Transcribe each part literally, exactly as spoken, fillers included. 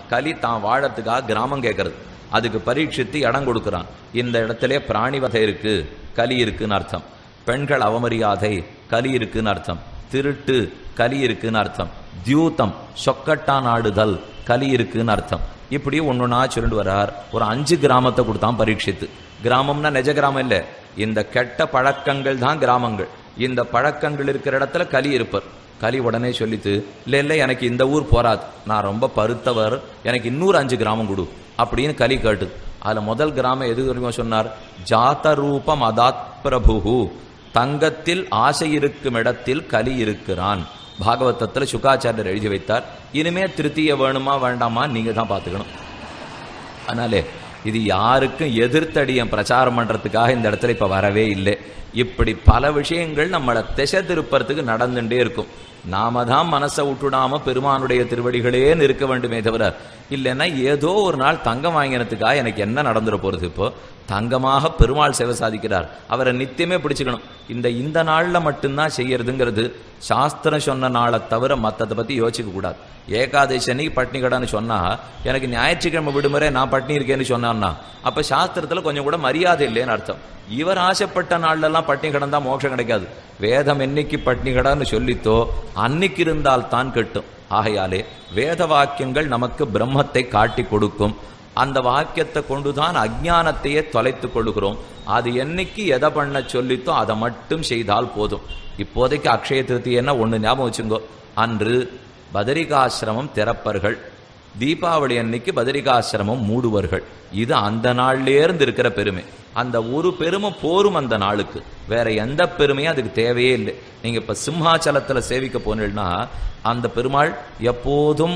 கலி தான் வாழறதுக்காக கிராமம் கேட்கறது. அதுக்கு பரீட்சித்து இடம் கொடுக்குறான். இந்த இடத்துல பிராணிவதை இருக்கு, கலி இருக்குன்னு அர்த்தம். பெண்கள் அவமரியாதை, கலி இருக்குன்னு அர்த்தம். திருட்டு, கலி இருக்குன்னு அர்த்தம். தியூத்தம், சொக்கட்டான் ஆடுதல், கலி இருக்குன்னு அர்த்தம். இப்படி ஒன்னொன்னா சொல்லிட்டு வர்றார். ஒரு அஞ்சு கிராமத்தை கொடுத்தான் பரீட்சித்து. கிராமம்னா நிஜ கிராமம் இல்லை, இந்த கெட்ட பழக்கங்கள் தான் கிராமங்கள். இந்த பழக்கங்கள் இருக்கிற இடத்துல கலி இருப்பர். கலி உடனே சொல்லித்து, இல்லை இல்லை எனக்கு இந்த ஊர் போராது, நான் ரொம்ப பருத்தவர், எனக்கு இன்னொரு அஞ்சு கிராமம் கொடு அப்படின்னு கலி கேட்டு. அதுல முதல் கிராமம் எது தெரியுமா சொன்னார்? ஜாத ரூபம் அதாத் பிரபு, தங்கத்தில் ஆசை இருக்கும் இடத்தில் கலி இருக்கிறான். பாகவதத்துல சுகாச்சாரியர் எழுதி வைத்தார். இனிமே திருத்திய வேணுமா வேண்டாமா நீங்க தான் பார்த்துக்கணும். அதனாலே இது யாருக்கும் எதிர்த்தடியம் பிரச்சாரம் பண்றதுக்காக இந்த இடத்துல இப்ப வரவே இல்லை. இப்படி பல விஷயங்கள் நம்மளை திசை திருப்பறதுக்கு நடந்துட்டே இருக்கும். நாம தான் மனசை விட்டுடாம பெருமானுடைய திருவடிகளேன்னு இருக்க வேண்டுமே தவிர, இல்லைன்னா ஏதோ ஒரு நாள் தங்கம் வாங்கினதுக்காக எனக்கு என்ன நடந்துட போறது? இப்போ தங்கமாக பெருமாள் சேவை சாதிக்கிறார், அவரை நித்தியமே பிடிச்சுக்கணும். இந்த இந்த நாள்ல மட்டும்தான் செய்யறதுங்கிறது சாஸ்திரம் சொன்ன நாளை தவிர மற்றதை பத்தி யோசிக்க கூடாது. ஏகாதசி அன்னைக்கு பட்னி கடான்னு சொன்னா, எனக்கு ஞாயிற்றுக்கிழமை விடுமுறை நான் பட்னி இருக்கேன்னு சொன்னான்னா அப்ப சாஸ்திரத்துல கொஞ்சம் கூட மரியாதை இல்லைன்னு அர்த்தம். இவர் ஆசைப்பட்ட நாள்ல எல்லாம் பட்னி கடன் தான் மோட்சம் கிடைக்காது. வேதம் என்னைக்கு பட்னி கடான்னு சொல்லித்தோ அன்னைக்கு இருந்தால் தான் கட்டும். ஆகையாலே வேத வாக்கியங்கள் நமக்கு பிரம்மத்தை காட்டி கொடுக்கும். அந்த வாக்கியத்தை கொண்டுதான் அஜ்ஞானத்தையே தொலைத்து கொள்கிறோம். அது என்னைக்கு எதை பண்ண சொல்லித்தோ அதை மட்டும் செய்தால் போதும். இப்போதைக்கு அக்ஷய திருத்தியன்னா ஒண்ணு ஞாபகம் வச்சுங்கோ, அன்று பதரிகாசிரமம் திறப்பர்கள், தீபாவளி அன்னைக்கு பதரிகாசிரமம் மூடுவர்கள். இது அந்த நாள்லேருந்து இருக்கிற பெருமை. அந்த ஒரு பெருமை போரும் அந்த நாளுக்கு, வேற எந்த பெருமையும் அதுக்கு தேவையே இல்லை. நீங்க இப்ப சிம்ஹாச்சலத்துல சேவிக்க போனீங்கன்னா அந்த பெருமாள் எப்போதும்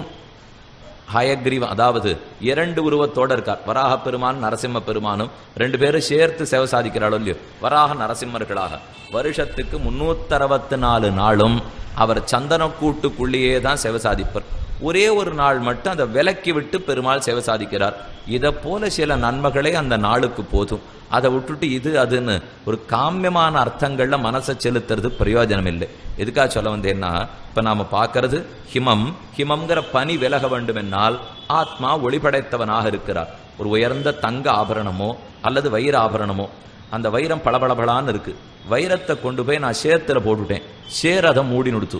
ஹயக்ரீவம், அதாவது இரண்டு உருவத்தோட இருக்கார். வராக பெருமான் நரசிம்ம பெருமானும் ரெண்டு பேரும் சேர்த்து சேவை சாதிக்கிறாளோ இல்லையோ, வராக நரசிம்மர்களாக. வருஷத்துக்கு முன்னூத்தி அறுபத்தி நாலு நாளும் அவர் சந்தன கூட்டுக்குள்ளேயே தான் சேவை சாதிப்பர். ஒரே ஒரு நாள் மட்டும் அதை விலக்கி விட்டு பெருமாள் சேவை சாதிக்கிறார். இதை போல சில நன்மைகளே அந்த நாளுக்கு போதும். அதை விட்டுட்டு இது அதுன்னு ஒரு காமியமான அர்த்தங்கள்ல மனசை செலுத்துறது பிரயோஜனம் இல்லை. எதுக்காக சொல்ல வந்தேன்னா, இப்ப நாம பார்க்கறது ஹிமம். ஹிமம்ங்கிற பனி விலக வேண்டும் என்னால் ஆத்மா ஒளிபடைத்தவனாக இருக்கிறார். ஒரு உயர்ந்த தங்க ஆபரணமோ அல்லது வைர ஆபரணமோ, அந்த வைரம் பளபளபளான்னு இருக்கு. வைரத்தை கொண்டு போய் நான் சேத்துல போட்டுட்டேன், சேர் அதை மூடி நுடுத்து.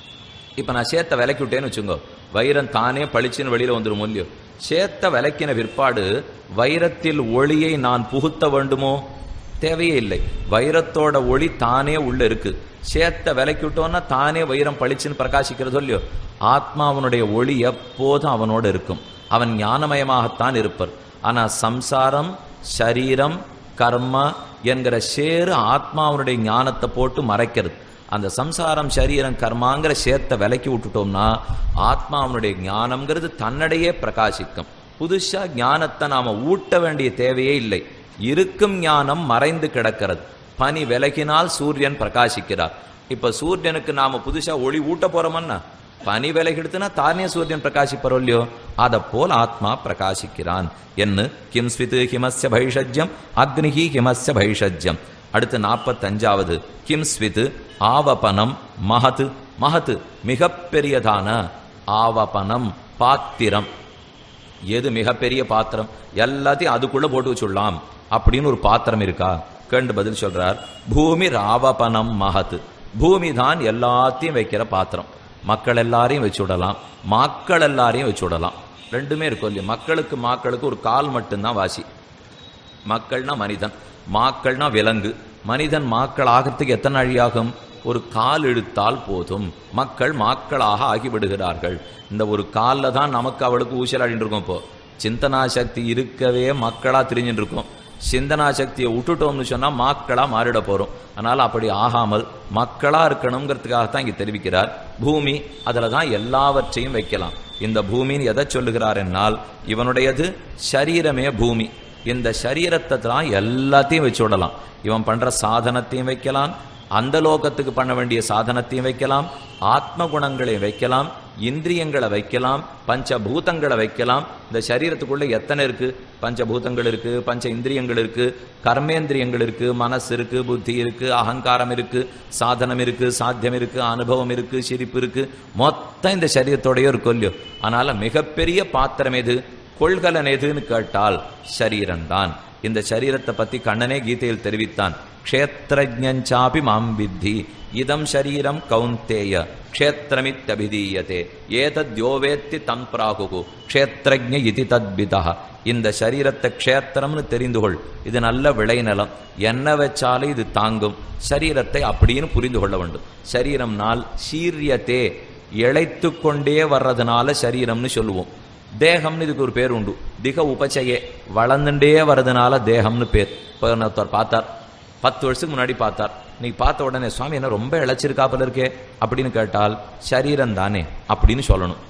இப்ப நான் சேத்தை விலக்கி விட்டேன்னு வச்சுங்கோ, வைரம் தானே பளிச்சுன்னு வெளியில வந்துடும் இல்லையோ. சேத்த விலக்கின பிற்பாடு வைரத்தில் ஒளியை நான் புகுத்த வேண்டுமோ? தேவையே இல்லை. வைரத்தோட ஒளி தானே உள்ள இருக்கு. சேத்த விலக்கி விட்டோம்னா தானே வைரம் பளிச்சுன்னு பிரகாசிக்கிறதோ இல்லையோ. ஆத்மாவனுடைய ஒளி எப்போதும் அவனோடு இருக்கும். அவன் ஞானமயமாகத்தான் இருப்பர். ஆனா சம்சாரம், சரீரம், கர்ம என்கிற சேரு ஆத்மாவனுடைய ஞானத்தை போட்டு மறைக்கிறது. அந்த சம்சாரம், சரீரம், கர்மாங்கிற சேத்தை விலக்கி விட்டுட்டோம்னா ஆத்மாவனுடைய ஞானம்ங்கிறது தன்னடையே பிரகாசிக்கும். புதுசா ஞானத்தை நாம ஊட்ட வேண்டிய தேவையே இல்லை. இருக்கும் ஞானம் மறைந்து கிடக்கிறது. பனி விலகினால் சூரியன் பிரகாசிக்கிறார். இப்ப சூரியனுக்கு நாம புதுசா ஒளி ஊட்ட போறோம்னா, பனி விலகிடுத்துனா தானே சூரியன் பிரகாசிப்பறோ இல்லையோ, அதை போல் ஆத்மா பிரகாசிக்கிறான். என்ன கிம் ஸ்வித் ஹிமஸ்ய பைஷஜ்யம் அக்னிஹி ஹிமஸ்ய பைஷஜ்யம். அடுத்து நாற்பத்தஞ்சாவது கிம் ஸ்வித் ஆவபனம் மகத். மகத் மிகப்பெரியதான, ஆவபனம் பாத்திரம். எது மிகப்பெரிய பாத்திரம்? எல்லாத்தையும் அதுக்குள்ள போட்டு வச்சுடலாம் அப்படின்னு ஒரு பாத்திரம் இருக்கா? கேண்டு பதில் சொல்றார், பூமி ராவபனம் மகத். பூமி தான் எல்லாத்தையும் வைக்கிற பாத்திரம். மக்கள் எல்லாரையும் வச்சு விடலாம், மக்கள் எல்லாரையும் வச்சு விடலாம். ரெண்டுமே இருக்கும் இல்லையா? மக்களுக்கு மக்களுக்கு ஒரு கால் மட்டும்தான் வாசி. மக்கள்னா மனிதன், மாக்கள்னா விலங்கு. மனிதன் மாக்கள் ஆகிறதுக்கு எத்தனை அழியாகும்? ஒரு கால் இழுத்தால் போதும், மக்கள் மாக்களாக ஆகிவிடுகிறார்கள். இந்த ஒரு காலில் தான் நமக்கு அவளுக்கு ஊசல் அழின்னு இருக்கோம். இப்போ சிந்தனா சக்தி இருக்கவே மக்களா திரிஞ்சுட்டு இருக்கோம். சிந்தனா சக்தியை விட்டுட்டோம்னு சொன்னா மாக்களா மாறிட போறோம். அதனால அப்படி ஆகாமல் மக்களா இருக்கணுங்கிறதுக்காகத்தான் இங்க தெரிவிக்கிறார். பூமி, அதுல தான் எல்லாவற்றையும் வைக்கலாம். இந்த பூமின்னு எதை சொல்லுகிறார் என்னால், இவனுடையது சரீரமே பூமி. இந்த சரீரத்தை தான் எல்லாத்தையும் வச்சு விடலாம். இவன் பண்ற சாதனத்தையும் வைக்கலாம், அந்த லோகத்துக்கு பண்ண வேண்டிய சாதனத்தையும் வைக்கலாம், ஆத்ம குணங்களையும் வைக்கலாம், இந்திரியங்களை வைக்கலாம், பஞ்சபூதங்களை வைக்கலாம். இந்த சரீரத்துக்குள்ள எத்தனை இருக்கு? பஞ்சபூதங்கள் இருக்கு, பஞ்ச இந்திரியங்கள் இருக்கு, கர்மேந்திரியங்கள் இருக்கு, மனசு இருக்கு, புத்தி இருக்கு, அகங்காரம் இருக்கு, சாதனம் இருக்கு, சாத்தியம் இருக்கு, அனுபவம் இருக்கு, சிரிப்பு இருக்கு, மொத்தம் இந்த சரீரத்தோடய இருக்கும் இல்லையோ. அதனால மிகப்பெரிய பாத்திரம் எது, கொள்கலன் எதுன்னு கேட்டால் சரீரம்தான். இந்த சரீரத்தை பத்தி கண்ணனே கீதையில் தெரிவித்தான். க்ஷேத்ரஜ்ஞாபி மாம் வித்தி இதம் சரீரம் கௌந்தேய க்ஷேத்ரமித்யபிதீயதே ஏதத்யோவேத்தி தம் பிராகுகு க்ஷேத்ரஜ்ஞ இதி தத்பிதா. இந்த சரீரத்தை க்ஷேத்திரம்னு தெரிந்து கொள், இது நல்ல விளைநிலம், என்ன வச்சாலும் இது தாங்கும். சரீரத்தை அப்படின்னு புரிந்து கொள்ள வேண்டும். சரீரம்னால் சீரியத்தே, இழைத்து கொண்டே வர்றதுனால சரீரம்னு சொல்லுவோம். தேகம்னு இதுக்கு ஒரு பேர் உண்டு. திக உபச்சயே, வளர்ந்துட்டே வர்றதுனால தேகம்னு பேர். இப்போ ஒருத்தர் பார்த்தார், பத்து வருஷத்துக்கு முன்னாடி பார்த்தார், நீ பார்த்த உடனே சுவாமி என்ன ரொம்ப இழைச்சிருக்காப்புல இருக்கே அப்படின்னு கேட்டால் சரீரம் தானே அப்படின்னு சொல்லணும்.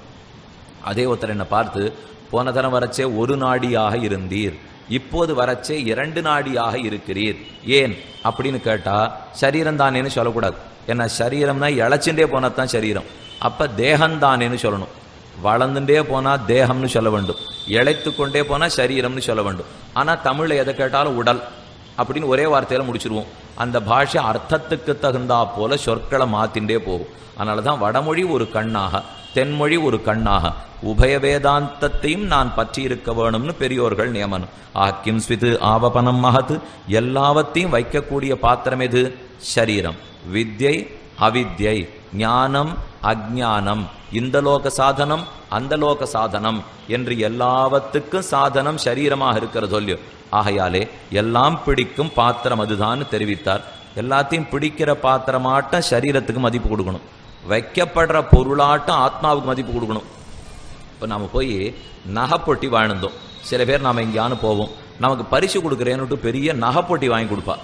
அதே ஒருத்தர் என்ன பார்த்து போன தரம் வரச்சே ஒரு நாடியாக இருந்தீர், இப்போது வரச்சே இரண்டு நாடியாக இருக்கிறீர், ஏன் அப்படின்னு கேட்டா சரீரம் தானேன்னு சொல்லக்கூடாது. ஏன்னா சரீரம்னா இழைச்சுட்டே போனதான் சரீரம். அப்ப தேகந்தானேன்னு சொல்லணும். வளர்ந்துட்டே போனா தேகம்னு சொல்ல வேண்டும், இழைத்து கொண்டே போனா சரீரம்னு சொல்ல வேண்டும். ஆனா தமிழ்ல எதை கேட்டாலும் உடல் அப்படின்னு ஒரே வார்த்தையில முடிச்சிருவோம். அந்த பாஷை அர்த்தத்துக்கு தகுந்தா போல சொற்களை மாத்தின்றே போகும். அதனாலதான் வடமொழி ஒரு கண்ணாக, தென்மொழி ஒரு கண்ணாக, உபய வேதாந்தத்தையும் நான் பற்றி இருக்க வேணும்னு பெரியோர்கள் நியமனம். ஆக்கிம் ஸ்விது ஆவபனம் மகத்து, எல்லாவற்றையும் வைக்கக்கூடிய பாத்திரம் எது? சரீரம். வித்யை அவித்யை, ஞானம் அஜ்ஞானம், இந்த லோக சாதனம் அந்த லோக சாதனம் என்று எல்லாவற்றுக்கும் சாதனம் சரீரமாக இருக்கிறது இல்லையோ. ஆகையாலே எல்லாம் பிடிக்கும் பாத்திரம் அதுதான் தெரிவித்தார். எல்லாத்தையும் பிடிக்கிற பாத்திரமாட்டம் சரீரத்துக்கு மதிப்பு கொடுக்கணும், வைக்கப்படுற பொருளாட்டம் ஆத்மாவுக்கு மதிப்பு கொடுக்கணும். இப்போ நாம போய் நகைப்பொட்டி வாழ்ந்தோம். சில பேர் நாம எங்கேயானு போவோம், நமக்கு பரிசு கொடுக்குறேன்னுட்டு பெரிய நகைப்பொட்டி வாங்கி கொடுப்பா.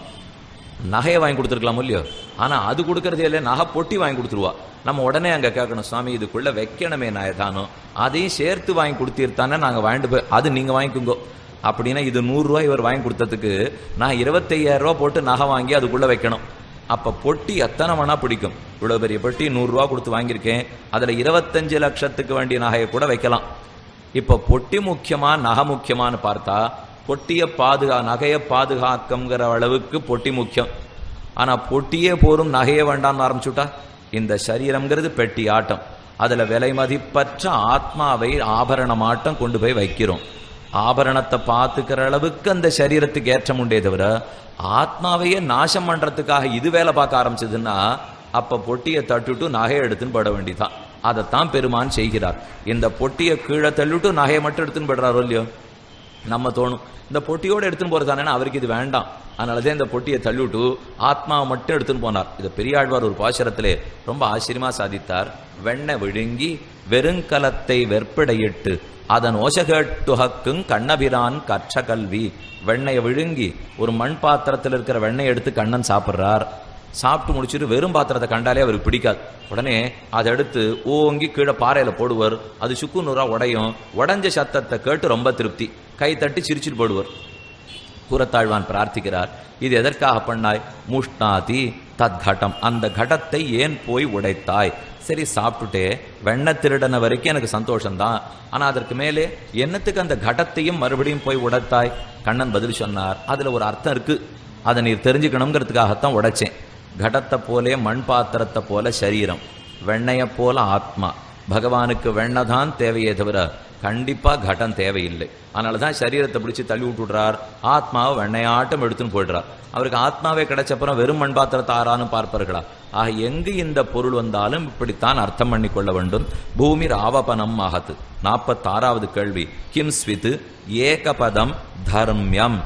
நகையை வாங்கி கொடுத்துருக்கலாம் இல்லையோ, ஆனால் அது கொடுக்கறதே இல்லை, நகை பொட்டி வாங்கி கொடுத்துருவா. நம்ம உடனே அங்கே கேட்கணும், சுவாமி இதுக்குள்ள வைக்கணுமே நாயதானோ, அதையும் சேர்த்து வாங்கி கொடுத்திருத்தானே நாங்கள் வாங்கிட்டு போய் அது நீங்கள் வாங்கிக்கோங்க அப்படின்னா இது நூறுரூவா இவர் வாங்கி கொடுத்ததுக்கு நான் இருபத்தையாயிரம் ரூபா போட்டு நகை வாங்கி அதுக்குள்ளே வைக்கணும். அப்போ பொட்டி எத்தனை வேணா பிடிக்கும். இவ்வளோ பெரிய பொட்டி நூறுரூவா கொடுத்து வாங்கியிருக்கேன், அதில் இருபத்தஞ்சு லட்சத்துக்கு வேண்டிய நகையை கூட வைக்கலாம். இப்போ பொட்டி முக்கியமா நகை முக்கியமானு பார்த்தா பொட்டியை பாதுகா நகையை பாதுகாக்குங்கிற அளவுக்கு பொட்டி முக்கியம். ஆனால் பொட்டியே போரும் நகையே வேண்டாம்னு ஆரம்பிச்சுட்டா இந்த சரீரம்ங்கிறது பெட்டி ஆட்டம். அதில் விலை மதிப்பற்ற ஆத்மாவை ஆபரணமாட்டம் கொண்டு போய் வைக்கிறோம். ஆபரணத்தை பார்த்துக்கிற அளவுக்கு அந்த சரீரத்துக்கு ஏற்றம் உண்டே தவிர ஆத்மாவையே நாசம் பண்ணுறதுக்காக இது வேலை பார்க்க ஆரம்பிச்சதுன்னா அப்போ பொட்டியை தட்டுட்டு நகையை எடுத்துன்னு பட வேண்டிதான். அதைத்தான் பெருமான் செய்கிறார். இந்த பொட்டியை கீழே தள்ளிட்டு நகையை மட்டும் எடுத்துன்னு படுறாரோ இல்லையோ. நம்ம தோணும் இந்த பொட்டியோடு எடுத்துன்னு போறதானே, அவருக்கு இது வேண்டாம், அதனாலதான் இந்த பொட்டியை தள்ளிவிட்டு ஆத்மாவை மட்டும் எடுத்துன்னு போனார். இதை பெரியாழ்வார் ஒரு பாசுரத்திலே ரொம்ப ஆச்சரியமா சாதித்தார். வெண்ணை விழுங்கி வெறுங்கலத்தை வெற்படையிட்டு அதன் ஓசகேட்டுஹக்குங் கண்ணபிரான் கற்ற கல்வி. வெண்ணையை விழுங்கி ஒரு மண் பாத்திரத்தில் இருக்கிற வெண்ணெய் எடுத்து கண்ணன் சாப்பிட்றார். சாப்பிட்டு முடிச்சுட்டு வெறும் பாத்திரத்தை கண்டாலே அவருக்கு பிடிக்காது. உடனே அதை எடுத்து ஓங்கி கீழே பாறையில போடுவார். அது சுக்கு நூறா உடையும். உடஞ்ச சத்தத்தை கேட்டு ரொம்ப திருப்தி, கை தட்டி சிரிச்சுட்டு போடுவார். கூரத்தாழ்வான் பிரார்த்திக்கிறார், இது எதற்காக பண்ணாய்? முஷ்டாதி தத் கடம், அந்த கடத்தை ஏன் போய் உடைத்தாய்? சரி சாப்பிட்டுட்டே வெண்ண திருடன வரைக்கும் எனக்கு சந்தோஷம்தான், ஆனா அதற்கு மேலே என்னத்துக்கு அந்த கடத்தையும் மறுபடியும் போய் உடைத்தாய்? கண்ணன் பதில் சொன்னார், அதுல ஒரு அர்த்தம் இருக்கு, அதை நீர் தெரிஞ்சுக்கணுங்கிறதுக்காகத்தான் உடைச்சேன். கடத்தை போலே மண் பாத்திரத்தை போல சரீரம், வெண்ணையை போல ஆத்மா. பகவானுக்கு வெண்ணெய் தான் தேவையே தவிர கண்டிப்பா கடம் தேவையில்லை. அதனாலதான் சரீரத்தை பிடிச்சி தள்ளி விட்டுடுறார், ஆத்மாவை வெண்ணையாட்டம் எடுத்துன்னு போயிடுறார். அவருக்கு ஆத்மாவே கிடைச்சப்புறம் வெறும் மண் பாத்திரத்தை ஆறான்னு பார்ப்பார்களா? ஆக எங்கு இந்த பொருள் வந்தாலும் இப்படித்தான் அர்த்தம் பண்ணி கொள்ள வேண்டும். பூமி ராவபனம் ஆகத்து. நாற்பத்தாறாவது கேள்வி, கிம் ஸ்வித் ஏகபதம் தர்மியம்.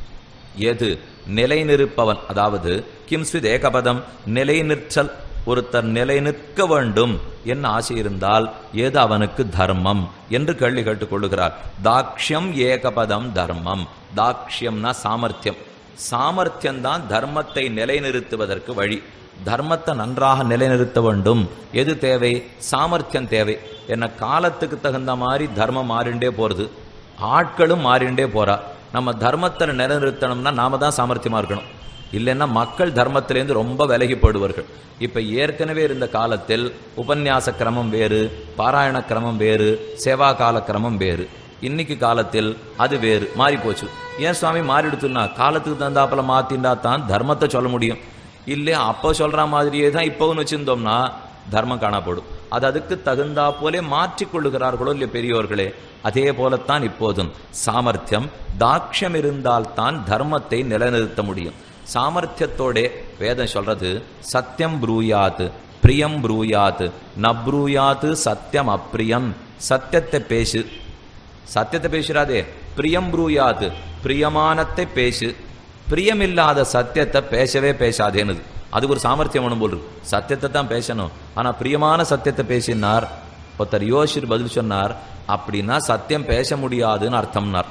எது நிலை நிற்பவன், அதாவது கிம் ஸ்வித் ஏகபதம் நிலை நிற்றல், ஒருத்தர் நிலை நிற்க வேண்டும் என்ன ஆசை இருந்தால் ஏது அவனுக்கு தர்மம் என்று கேள்வி கேட்டுக் கொள்ளுகிறார். தாக்ஷ்யம் ஏகபதம் தர்மம். தாக்ஷ்யம்னா சாமர்த்தியம். சாமர்த்தியம்தான் தர்மத்தை நிலைநிறுத்துவதற்கு வழி. தர்மத்தை நன்றாக நிலைநிறுத்த வேண்டும். எது தேவை? சாமர்த்தியம் தேவை. என்ன காலத்துக்கு தகுந்த மாதிரி தர்மம் மாறிண்டே போறது, ஆட்களும் மாறிண்டே போறா. நம்ம தர்மத்தை நிலைநிறுத்தணும்னா நாம தான் சாமர்த்தியமா இருக்கணும். இல்லைன்னா மக்கள் தர்மத்திலேருந்து ரொம்ப விலகி போடுவார்கள். இப்ப ஏற்கனவே இருந்த காலத்தில் உபன்யாச கிரமம் வேறு, பாராயண கிரமம் வேறு, சேவா கால கிரமம் வேறு. இன்னைக்கு காலத்தில் அது வேறு, மாறி போச்சு. ஏன் சுவாமி மாறிடுத்துன்னா, காலத்துக்கு தந்தாப்புல மாத்திண்டா தான் தர்மத்தை சொல்ல முடியும். இல்லை அப்போ சொல்ற மாதிரியே தான் இப்போவும் வச்சிருந்தோம்னா தர்மம் காணப்படும். அது அதுக்கு தகுந்தா போலே மாற்றிக்கொள்ளுகிறார்களோ இல்லையா பெரியோர்களே? அதே போலத்தான் இப்போதும் சாமர்த்தியம் தாக்ஷம் இருந்தால்தான் தர்மத்தை நிலைநிறுத்த முடியும். சாமர்த்தியத்தோட வேதம் சொல்றது சத்தியம் ப்ரூயாத் பிரியம் ப்ரூயாத் நப்ரூயாத் சத்தியம் அப்பிரியம். சத்தியத்தை பேசு, சத்தியத்தை பேசுறாதே. பிரியம் ப்ரூயாத் பிரியமானத்தை பேசு, பிரியமில்லாத சத்தியத்தை பேசவே பேசாதேன்னு. அதுக்கு ஒரு சாமர்த்தியம் ஒன்றும் போல் இருக்கு. சத்தியத்தை தான் பேசணும், ஆனா பிரியமான சத்தியத்தை பேசினார். ஒருத்தர் யோசிச்சு பதில் சொன்னார், அப்படின்னா சத்தியம் பேச முடியாதுன்னு அர்த்தம்னார்.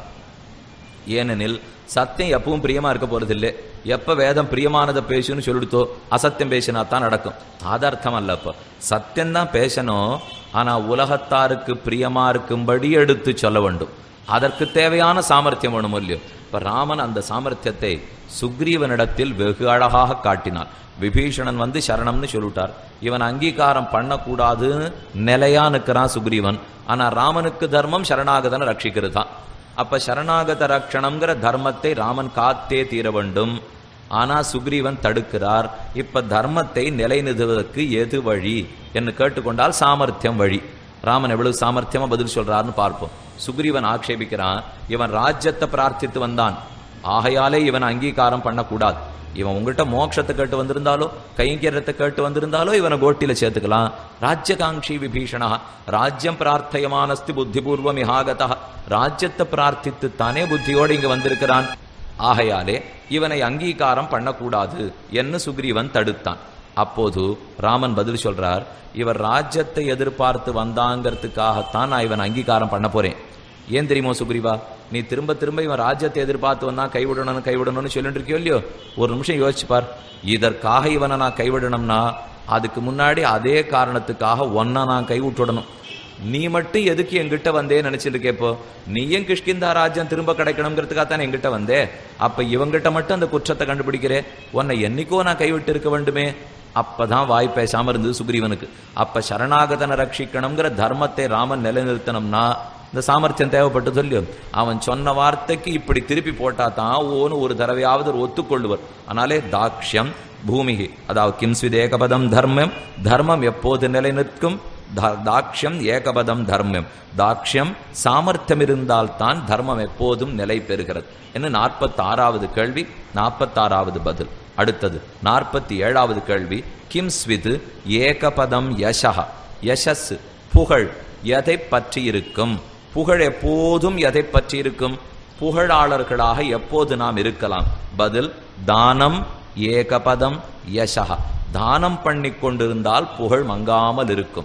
ஏனெனில் சத்தியம் எப்பவும் பிரியமா இருக்க போறது இல்லை. எப்ப வேதம் பிரியமானதை பேசுன்னு சொல்லிடுத்தோ அசத்தியம் பேசினா தான் நடக்கும். அது அர்த்தம் அல்ல. அப்ப சத்தியம்தான் பேசணும், ஆனா உலகத்தாருக்கு பிரியமா இருக்கும்படி எடுத்து சொல்ல வேண்டும். அதற்கு தேவையான சாமர்த்தியம் வேணும் இல்லையோ? இப்ப ராமன் அந்த சாமர்த்தியத்தை சுக்ரீவனிடத்தில் வெகு அழகாக காட்டினார். விபீஷணன் வந்து சரணம்னு சொல்லிட்டார். இவன் அங்கீகாரம் பண்ணக்கூடாதுன்னு நிலையா நிற்கிறான் சுக்ரீவன். ஆனா ராமனுக்கு தர்மம் சரணாகதனை ரட்சிக்கிறது தான். அப்ப சரணாகத ரட்சணம்ங்கிற தர்மத்தை ராமன் காத்தே தீர வேண்டும். ஆனா சுக்ரீவன் தடுக்கிறார். இப்ப தர்மத்தை நிலைநிறுத்துவதற்கு எது வழி என்று கேட்டுக்கொண்டால் சாமர்த்தியம் வழி. ராமன் எவ்வளவு சாமர்த்தியமா பதில் சொல்றாருன்னு பார்ப்போம். சுக்ரீவன் ஆட்சேபிக்கிறான், இவன் ராஜ்யத்தை பிரார்த்தித்து வந்தான், ஆகையாலே இவன் அங்கீகாரம் பண்ணக்கூடாது. இவன் உங்கள்கிட்ட மோட்சத்தை கேட்டு வந்திருந்தாலோ கைங்கரியத்தை கேட்டு வந்திருந்தாலோ இவனை கோட்டில சேர்த்துக்கலாம். ராஜ்யகாங்ஷி விபீஷணா ராஜ்யம் பிரார்த்தயமானஸ்தி புத்திபூர்வம் இஹாகதா. ராஜ்யத்தை பிரார்த்தித்து தானே புத்தியோடு இங்க வந்திருக்கிறான். ஆகையாலே இவனை அங்கீகாரம் பண்ணக்கூடாது என்று சுக்ரீவன் தடுத்தான். அப்போது ராமன் பதில் சொல்றார், இவர் ராஜ்யத்தை எதிர்பார்த்து வந்தாங்கிறதுக்காகத்தான் நான் இவன் அங்கீகாரம் பண்ண போறேன். ஏன் தெரியுமோ சுக்ரீவா, நீ திரும்ப திரும்ப இவன் ராஜ்யத்தை எதிர்பார்த்து வந்தா கைவிடணும் கைவிடணும்னு சொல்லிட்டு இருக்கியோ இல்லையோ? ஒரு நிமிஷம் யோசிச்சுப்பார். இதற்காக இவனை நான் கைவிடணும்னா அதுக்கு முன்னாடி அதே காரணத்துக்காக ஒன்ன நான் கைவிட்டுடணும். நீ மட்டும் எதுக்கு என்கிட்ட வந்தே நினைச்சிட்டு இருக்கேப்போ? நீயும் கிஷ்கிந்தா ராஜ்யம் திரும்ப கிடைக்கணுங்கிறதுக்காக தான் என்கிட்ட வந்தே. அப்ப இவங்கிட்ட மட்டும் அந்த குற்றத்தை கண்டுபிடிக்கிறே, உன்னை என்னைக்கோ நான் கைவிட்டு இருக்க வேண்டுமே. அப்பதான் வாய் பேசாம இருந்தது சுக்ரீவனுக்கு. அப்ப சரணாகதனை ரட்சிக்கணுங்கிற தர்மத்தை ராமன் நிலைநிறுத்தணும்னா இந்த சாமர்த்தியம் தேவைப்பட்டு சொல்லியும் அவன் சொன்ன வார்த்தைக்கு இப்படி திருப்பி போட்டா தான் ஓன்னு ஒரு தடவையாவது ஒத்துக்கொள்ளுவர். அதனாலே தாக்ஷ்யம் பூமிகி, அதாவது கிம்ஸ்வித் ஏகபதம் தர்மம். தர்மம் எப்போது நிலை நிற்கும்? தாக்ஷ்யம் ஏகபதம் தர்மம். தாக்ஷ்யம் சாமர்த்தியம் இருந்தால் தான் தர்மம் எப்போதும் நிலை பெறுகிறது என்று நாற்பத்தி ஆறாவது கேள்வி, நாற்பத்தாறாவது பதில். அடுத்தது நாற்பத்தி ஏழாவது கேள்வி, கிம்ஸ்வித் ஏகபதம் யசஹ. யசஸ் புகழ் எதை பற்றி இருக்கும்? புகழ் எப்போதும் எதை பற்றி இருக்கும்? புகழாளர்களாக எப்போது நாம் இருக்கலாம்? பதில் தானம் ஏகபதம் யசஹ. தானம் பண்ணி கொண்டிருந்தால் புகழ் மங்காமல் இருக்கும்.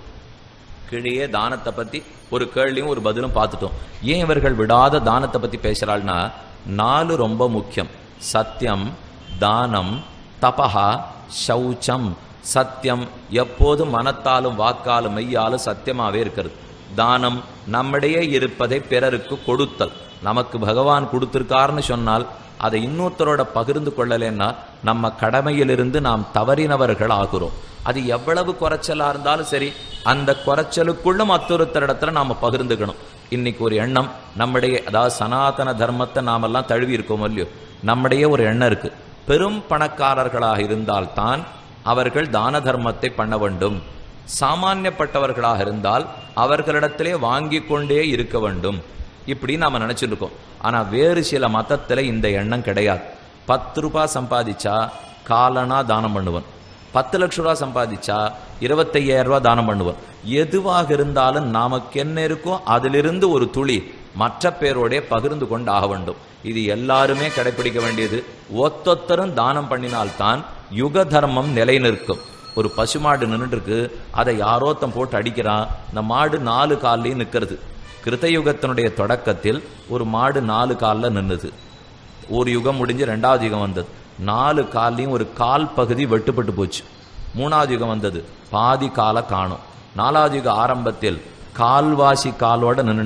கீழே தானத்தை பத்தி ஒரு கேள்வியும் ஒரு பதிலும் பார்த்துட்டோம். ஏன் இவர்கள் விடாத தானத்தை பத்தி பேசுறாள்னா, நாலு ரொம்ப முக்கியம். சத்தியம், தானம், தபஹா, சௌச்சம். சத்தியம் எப்போதும் மனத்தாலும் வாக்காலும் மெய்யாலும் சத்தியமாவே இருக்கிறது. தானம் நம்மிடையே இருப்பதை பிறருக்கு கொடுத்தல். நமக்கு பகவான் கொடுத்திருக்காருன்னு சொன்னால் அதை இன்னொருத்தரோட பகிர்ந்து கொள்ளலைன்னா நம்ம கடமையிலிருந்து நாம் தவறினவர்கள் ஆகிறோம். அது எவ்வளவு குறைச்சலா இருந்தாலும் சரி, அந்த குறைச்சலுக்குள்ள மற்றொருத்தரிடத்துல நாம பகிர்ந்துக்கணும். இன்னைக்கு ஒரு எண்ணம் நம்முடைய, அதாவது சனாதன தர்மத்தை நாமெல்லாம் தழுவி இருக்கோம் இல்லையோ, நம்முடைய ஒரு எண்ணம் இருக்கு. பெரும் பணக்காரர்களாக இருந்தால்தான் அவர்கள் தான தர்மத்தை பண்ண வேண்டும். சாமானியப்பட்டவர்களாக இருந்தால் அவர்களிடத்திலே வாங்கி கொண்டே இருக்க வேண்டும். இப்படி நாம நினைச்சிட்டு இருக்கோம். ஆனா வேறு சில மதத்துல இந்த எண்ணம் கிடையாது. பத்து ரூபாய் சம்பாதிச்சா காலனா தானம் பண்ணுவன், பத்து லட்சம் ரூபாய் சம்பாதிச்சா இருபத்தையாயிரம் ரூபாய் தானம் பண்ணுவன். எதுவாக இருந்தாலும் நமக்கு என்ன இருக்கோ அதிலிருந்து ஒரு துளி மற்ற பேரோட பகிர்ந்து கொண்டு ஆக வேண்டும். இது எல்லாருமே கடைபிடிக்க வேண்டியது. ஒத்தொத்தரும் தானம் பண்ணினால்தான் யுக தர்மம் நிலை நிற்கும். ஒரு பசுமாடு நின்றுட்டு இருக்கு, அதை யாரோத்தம் போட்டு அடிக்கிறான். இந்த மாடு நாலு கால்லையும் நிற்கிறது. கிருத்தயுகத்தினுடைய தொடக்கத்தில் ஒரு மாடு நாலு காலில் நின்றுது. ஒரு யுகம் முடிஞ்சு ரெண்டாவது யுகம் வந்தது. நாலு கால்லையும் ஒரு கால் பகுதி வெட்டுப்பட்டு போச்சு. மூணாவது யுகம் வந்தது, பாதி காலை காணும். நாலாவது யுக ஆரம்பத்தில் கால்வாசி காலோட நின்றுந்தது.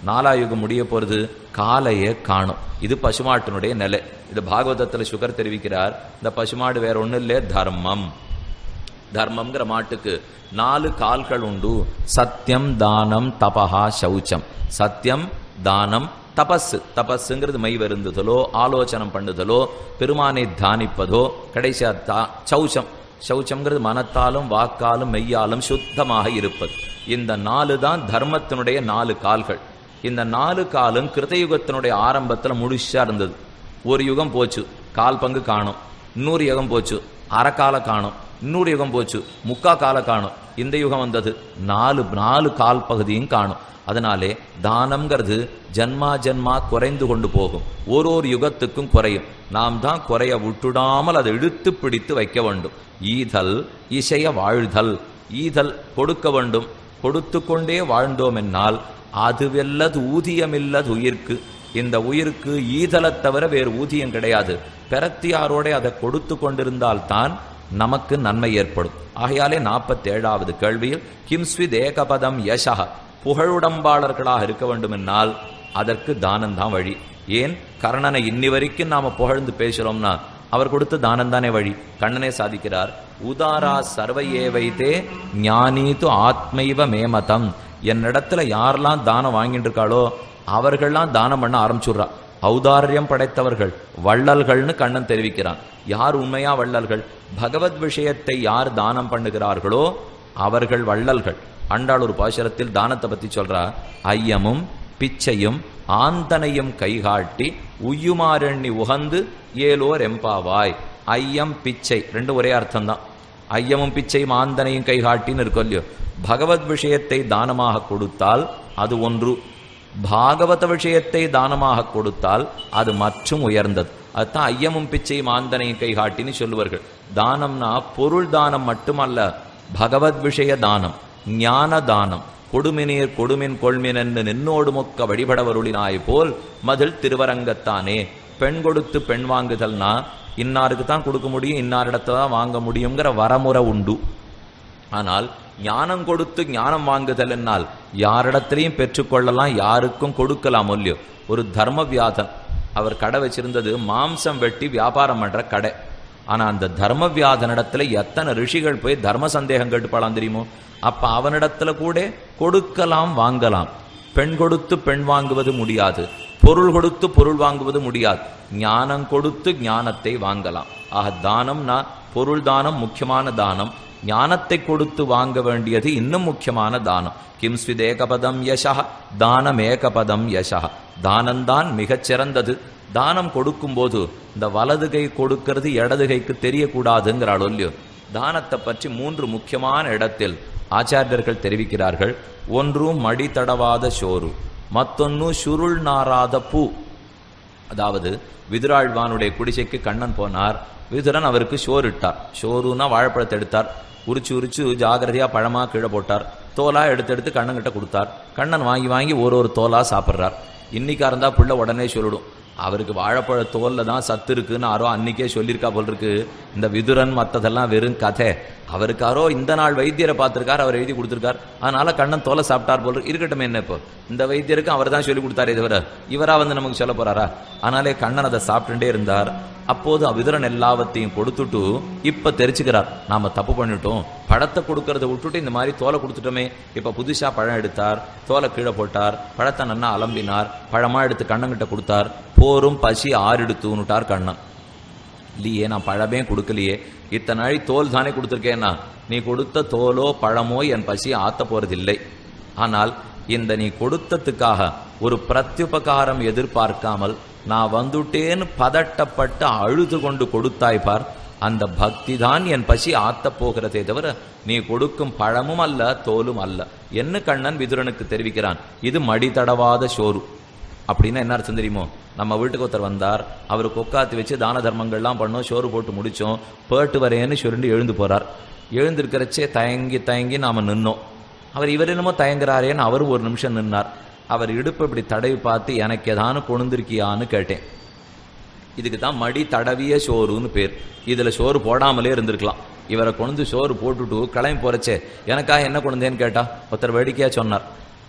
நாலாயுகம் முடிய போறது, காலையே காணும். இது பசுமாட்டினுடைய நிலை. இது பாகவதத்துல சுகர் தெரிவிக்கிறார். இந்த பசுமாடு வேற ஒண்ணு இல்ல, தர்மம். தர்மம்ங்கிற மாட்டுக்கு நாலு கால்கள் உண்டு. சத்தியம், தானம், தபஹா, சௌச்சம். சத்தியம், தானம், தபஸ். தபஸ்ங்கிறது மை வருந்துதலோ, ஆலோசனம் பண்ணுதலோ, பெருமானை தானிப்பதோ. கடைசியா சௌச்சம். சௌச்சம்ங்கிறது மனத்தாலும் வாக்காலும் மெய்யாலும் சுத்தமாக இருப்பது. இந்த நாலு தான் தர்மத்தினுடைய நாலு கால்கள். இந்த நாலு காலும் கிருதயுகத்தினுடைய ஆரம்பத்துல முழுசா இருந்தது. ஒரு யுகம் போச்சு, கால் பங்கு காணும். இன்னொரு யுகம் போச்சு, அரைக்கால காணும். இன்னொரு யுகம் போச்சு, முக்கா கால காணும். இந்த யுகம் வந்தது, நாலு நாலு கால் பகுதியும் காணும். அதனாலே தானம்ங்கிறது ஜன்மா ஜன்மா குறைந்து கொண்டு போகும். ஒரு ஒரு யுகத்துக்கும் குறையும். நாம் தான் குறைய விட்டுடாமல் அதை இழுத்து பிடித்து வைக்க வேண்டும். ஈதல் இசைய வாழ்தல். ஈதல் கொடுக்க வேண்டும். கொடுத்து கொண்டே வாழ்ந்தோம் என்னால் அதுவெல்லது ஊதியமில்லது உயிர்க்கு. இந்த உயிருக்கு ஈதலை தவிர வேறு ஊதியம் கிடையாது. பெறத்தியாரோட அதை கொடுத்து கொண்டிருந்தால்தான் நமக்கு நன்மை ஏற்படும். ஆகையாலே நாற்பத்தி ஏழாவது கேள்வியில் கிம்ஸ்வித் ஏகபதம் யசா, புகழுடம்பாளர்களாக இருக்க வேண்டும் என்னால் அதற்கு தானம் தான் வழி. ஏன் கர்ணனை இன்னி வரைக்கும் நாம புகழ்ந்து பேசுறோம்னா அவர் கொடுத்த தானம் தானே வழி. கண்ணனே சாதிக்கிறார், உதாரா சர்வையே வைத்தே ஞானீது ஆத்மைவ மேமதம். என்னிடத்துல யாரெல்லாம் தானம் வாங்கிட்டு இருக்காளோ அவர்கள்லாம் தானம் பண்ண ஆரம்பிச்சுடுறா. ஔதாரியம் படைத்தவர்கள் வள்ளல்கள்னு கண்ணன் தெரிவிக்கிறான். யார் உண்மையா வள்ளல்கள்? பகவத் விஷயத்தை யார் தானம் பண்ணுகிறார்களோ அவர்கள் வள்ளல்கள். ஆண்டாள் ஒரு பாசுரத்தில் தானத்தை பத்தி சொல்றா, ஐயமும் பிச்சையும் ஆந்தனையும் கைகாட்டி உய்யுமாறெண்ணி உகந்து ஏலோர் எம்பாவாய். ஐயம் பிச்சை ரெண்டு ஒரே அர்த்தம் தான். ஐயமும் பிச்சையும் ஆந்தனையும் கைகாட்டின்னு இருக்கும் இல்லையோ. பகவத் விஷயத்தை தானமாக கொடுத்தால் அது ஒன்று, பாகவத விஷயத்தை தானமாக கொடுத்தால் அது மற்றும் உயர்ந்தது. அதுதான் ஐயமும் பிச்சையும் ஆந்தனையும் கைகாட்டின்னு சொல்லுவார்கள். தானம்னா பொருள் தானம் மட்டுமல்ல, பகவத் விஷய தானம், ஞான தானம். கொடுமினீர் கொடுமின் கொள்மினன்னு நின்னோடு மொக்க வழிபடவருளினாய் போல் மதில் திருவரங்கத்தானே. பெண் கொடுத்து பெண் வாங்குதல்னா இன்னாருக்கு தான் கொடுக்க முடியும், இன்னாரிடத்தை தான் வாங்க முடியுங்கிற வரமுறை உண்டு. ஆனால் ஞானம் கொடுத்து ஞானம் வாங்குதல் என்னால் யாரிடத்திலையும் பெற்றுக்கொள்ளலாம், யாருக்கும் கொடுக்கலாம் இல்லையோ. ஒரு தர்ம வியாதன், அவர் கடை வச்சிருந்தது மாம்சம் வெட்டி வியாபாரம் பண்ற கடை. ஆனா அந்த தர்ம வியாதனிடத்துல எத்தனை ரிஷிகள் போய் தர்ம சந்தேகம் கேட்டுப்பாளாம் தெரியுமோ. அப்ப அவனிடத்துல கூட கொடுக்கலாம் வாங்கலாம். பெண் கொடுத்து பெண் வாங்குவது முடியாது, பொருள் கொடுத்து பொருள் வாங்குவது முடியாது. ஞானம் கொடுத்து ஞானத்தை வாங்கலாம். ஆக தானம்னா பொருள் தானம் முக்கியமான தானம், ஞானத்தை கொடுத்து வாங்க வேண்டியது இன்னும் முக்கியமான தானம். கிம்ஸ்வித் ஏகபதம் யசா, தானம் ஏகபதம் யசா. தானம்தான் மிகச் சிறந்தது. தானம் கொடுக்கும் போது இந்த வலது கை கொடுக்கிறது இடது கைக்கு தெரியக்கூடாதுங்கிறாள் இல்லையோ. தானத்தை பற்றி மூன்று முக்கியமான இடத்தில் ஆச்சாரியர்கள் தெரிவிக்கிறார்கள். ஒன்று மடி தடவாத சோறு, மத்தொன்னு சுருள் நாராத பூ. அதாவது விதுராழ்வானுடைய குடிசைக்கு கண்ணன் போனார். விதுரன் அவருக்கு சோறு இட்டார். சோறுனா வாழைப்பழத்தை எடுத்தார், உரிச்சு உரிச்சு ஜாகிரதையா பழமா கீழே போட்டார். தோலா எடுத்து எடுத்து கண்ணன் கிட்ட கொடுத்தார். கண்ணன் வாங்கி வாங்கி ஒரு ஒரு தோலா சாப்பிட்றார். இன்னைக்கா இருந்தா பிள்ளை உடனே சொல்லிடும், அவருக்கு வாழைப்பழ தோல்ல தான் சத்து இருக்குன்னு யாரோ அன்னைக்கே சொல்லியிருக்கா போல் இருக்கு. இந்த விதுரன் மற்றதெல்லாம் வெறும் கதை. அவருக்காரோ இந்த நாள் வைத்தியரை பார்த்திருக்கார், அவர் எழுதி கொடுத்திருக்கார், அதனால கண்ணன் தோலை சாப்பிட்டார் போல் இருக்கட்டும். என்ன இப்போ இந்த வைத்தியருக்கு அவர் தான் சொல்லி கொடுத்தாரே தவிர இவரா வந்து நமக்கு சொல்ல போறாரா? அதனாலே கண்ணன் அதை சாப்பிட்டுட்டே இருந்தார். அப்போது விதுரன் எல்லாவற்றையும் கொடுத்துட்டு இப்ப தெரிச்சுக்கிறார், நாம தப்பு பண்ணிட்டோம், பழத்தை கொடுக்கறத விட்டுட்டு இந்த மாதிரி தோலை கொடுத்துட்டோமே. இப்ப புதுசா பழம் எடுத்தார், தோலை கீழே போட்டார், பழத்தை நன்னா அலம்பினார், பழமா எடுத்து கண்ணங்கிட்ட கொடுத்தார். போரும் பசி ஆறெடுத்துன்னுட்டார் கண்ணன். இல்லையே, நான் பழமே கொடுக்கலையே, இத்தனை நாளை தோல் தானே கொடுத்துருக்கேன்னா, நீ கொடுத்த தோலோ பழமோ என் பசியை ஆத்த போறதில்லை. ஆனால் இந்த நீ கொடுத்ததுக்காக ஒரு பிரத்யுபகாரம் எதிர்பார்க்காமல் நான் வந்துட்டேன்னு பதட்டப்பட்டு அழுது கொண்டு கொடுத்தாய் பார், அந்த பக்தி தான் என் பசி ஆத்த போகிறதே தவிர நீ கொடுக்கும் பழமும் அல்ல தோலும் அல்ல என்ன கண்ணன் விதுரனுக்கு தெரிவிக்கிறான். இது மடி தடவாத சோறு. அப்படின்னா என்ன அர்த்தம் தெரியுமோ? நம்ம வீட்டுக்கு ஒருத்தர் வந்தார், அவருக்கு உட்காந்து வச்சு தான தர்மங்கள்லாம் பண்ணோம், சோறு போட்டு முடிச்சோம், பேட்டு வரேன்னு சொல்லிட்டு எழுந்து போறார். எழுந்திருக்கிறச்சே தயங்கி தயங்கி நாம நின்னோம். அவர் இவர் என்னமோ தயங்குறாரேன்னு அவரும் ஒரு நிமிஷம் நின்னார். அவர் இடுப்பு இப்படி தடவி பார்த்து எனக்கு ஏதானு கொழுந்திருக்கியான்னு கேட்டேன். இதுக்கு தான் மடி தடவிய சோறுன்னு பேர். இதுல சோறு போடாமலே இருந்திருக்கலாம். இவரை கொண்டு சோறு போட்டுட்டு கிளம்பி போறச்சே எனக்காக என்ன கொண்டேன்னு கேட்டா ஒருத்தர் வேடிக்கையா சொன்னார்,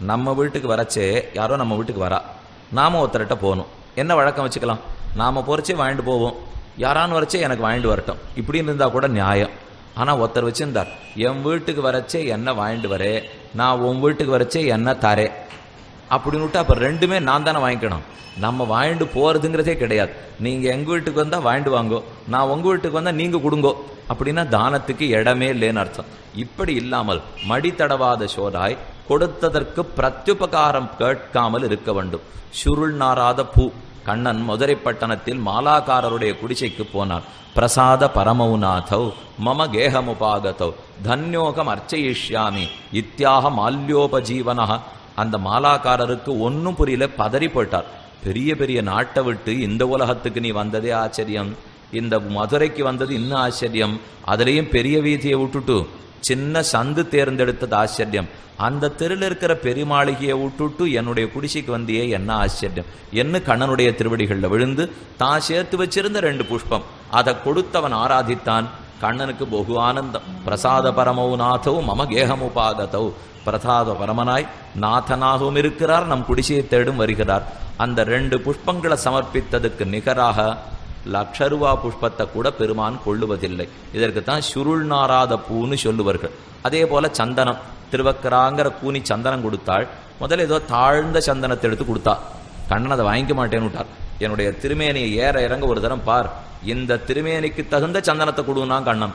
நம்ம வீட்டுக்கு வரச்சே யாரோ நம்ம வீட்டுக்கு வரா, நாம ஒருத்தர்கிட்ட போகணும். என்ன வழக்கம் வச்சுக்கலாம்? நாம போறச்சே வாங்கிட்டு போவோம், யாரான்னு வரச்சே எனக்கு வாங்கிட்டு வரட்டும், இப்படின்னு இருந்தா கூட நியாயம். ஆனா ஒருத்தர் வச்சிருந்தார், என் வீட்டுக்கு வரச்சே என்ன வாங்கிட்டு வரே, நான் உன் வீட்டுக்கு வரச்சே என்ன தரே அப்படின்னு விட்டு, அப்ப ரெண்டுமே நான் தானே வாங்கிக்கணும். நம்ம வாங்கிட்டு போறதுங்கிறதே கிடையாது. நீங்க எங்க வீட்டுக்கு வந்தா வாங்கிட்டு வாங்கோ, நான் உங்க வீட்டுக்கு வந்தா நீங்க கொடுங்கோ, அப்படின்னா தானத்துக்கு இடமே இல்லைன்னு அர்த்தம். இப்படி இல்லாமல் மடித்தடவாத சோராய் கொடுத்ததற்கு பிரத்யுபகாரம் கேட்காமல் இருக்க வேண்டும். சுருள் நாராத பூ. கண்ணன் மதுரை பட்டணத்தில் மாலாக்காரருடைய குடிசைக்கு போனார். பிரசாத பரமௌநாதௌ மம கேகமுபாகதௌ தன்யோகம் அர்ச்சயிஷ்யாமி இத்தியாக மால்யோபஜீவன. அந்த மாலாக்காரருக்கு ஒன்னும் புரியல, பதறி போட்டார். பெரிய பெரிய நாட்டை விட்டு இந்த உலகத்துக்கு நீ வந்ததே ஆச்சரியம், இந்த மதுரைக்கு வந்தது இன்னும் ஆச்சரியம், அதுலேயும் பெரிய வீதியை விட்டுட்டு சின்ன சந்து தேர்ந்தெடுத்தது ஆச்சரியம், அந்த தெருவில் இருக்கிற பெருமாளிகையை விட்டுட்டு என்னுடைய குடிசைக்கு வந்தியே என்ன ஆச்சரியம் என்ன கண்ணனுடைய திருவடிகளில் விழுந்து தான் சேர்த்து வச்சிருந்த ரெண்டு புஷ்பம் அதை கொடுத்தவன் ஆராதித்தான். கண்ணனுக்கு பகு ஆனந்தம். பிரசாத பரமௌநாதௌ மம கேகமுபாகதௌ. பிரசாத பரமனாய் நாதனாகவும் இருக்கிறார், நம் குடிசையை தேடும் வருகிறார். அந்த ரெண்டு புஷ்பங்களை சமர்ப்பித்ததுக்கு நிகராக லட்ச ரூபா புஷ்பத்தை கூட பெருமான் கொள்ளுவதில்லை. இதற்குத்தான் சுருள் நாராத பூன்னு சொல்லுவார்கள். அதே போல சந்தனம், திருவக்கராங்கிற கூனி சந்தனம் கொடுத்தாள். முதல்ல ஏதோ தாழ்ந்த சந்தனத்தை எடுத்து கொடுத்தா. கண்ணன் அதை வாங்கிக்க மாட்டேன்னு விட்டார். என்னுடைய திருமேனியை ஏற இறங்க ஒரு தரம் பார், இந்த திருமேனிக்கு தகுந்த சந்தனத்தை கொடுனா கண்ணன்.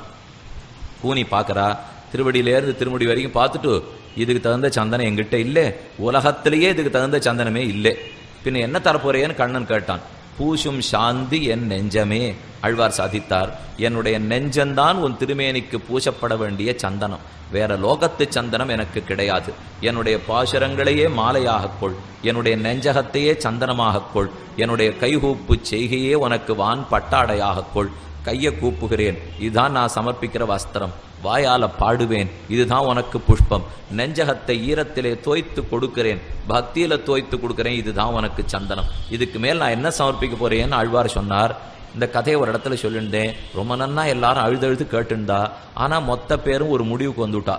கூனி பார்க்கறா, திருவடியிலேருந்து திருமுடி வரைக்கும் பார்த்துட்டு, இதுக்கு தகுந்த சந்தனம் எங்கிட்ட இல்லை, உலகத்திலேயே இதுக்கு தகுந்த சந்தனமே இல்லை, பின்ன என்ன தரப்போறேன்னு கண்ணன் கேட்டான். பூசும் சாந்தி என் நெஞ்சமே. ஆழ்வார் சாதித்தார், என்னுடைய நெஞ்சந்தான் உன் திருமேனிக்கு பூசப்பட வேண்டிய சந்தனம், வேற லோகத்து சந்தனம் எனக்கு கிடையாது. என்னுடைய பாசுரங்களையே மாலையாக கொள், என்னுடைய நெஞ்சகத்தையே சந்தனமாக கொள், என்னுடைய கைகூப்பு செய்கையே உனக்கு வான் பட்டாடையாக கொள். கையை கூப்புகிறேன், இதுதான் நான் சமர்ப்பிக்கிற வஸ்திரம். வாயால பாடுவேன், இதுதான் உனக்கு புஷ்பம். நெஞ்சகத்தை ஈரத்திலே தோய்த்து கொடுக்கிறேன், பக்தியில தோய்த்து கொடுக்கிறேன், இதுதான் உனக்கு சந்தனம். இதுக்கு மேல் நான் என்ன சமர்ப்பிக்க போறேன்னு ஆழ்வார் சொன்னார். இந்த கதையை ஒரு இடத்துல சொல்லியிருந்தேன். ரொம்ப நன்னா எல்லாரும் அழுதழுது கேட்டுண்டா. ஆனா மொத்த பேரும் ஒரு முடிவுக்கு வந்துட்டா.